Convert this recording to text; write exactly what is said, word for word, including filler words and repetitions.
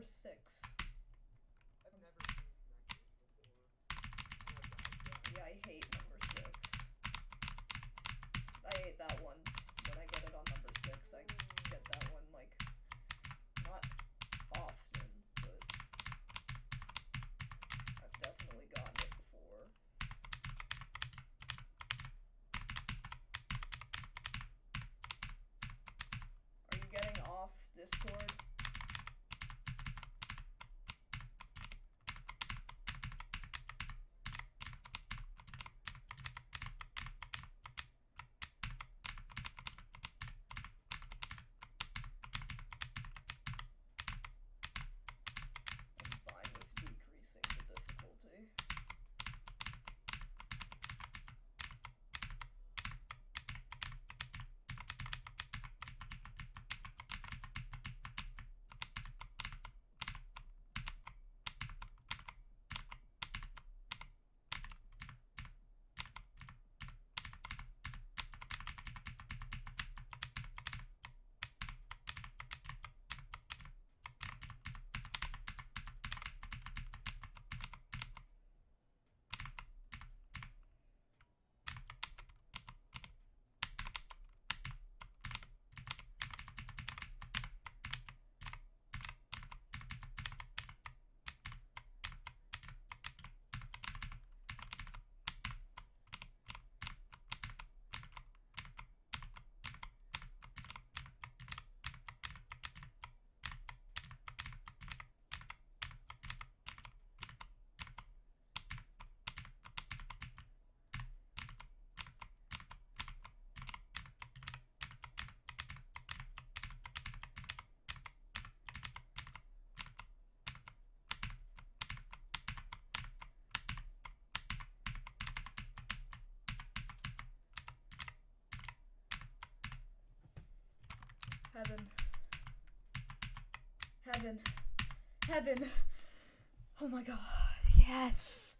six. I've never seen connectors before. Yeah, I hate number six. I hate that one. When I get it on number six, I get that one, like, not often, but I've definitely gotten it before. Are you getting off Discord? I'm fine with decreasing the difficulty. Heaven. Heaven. Heaven. Oh my god. Yes.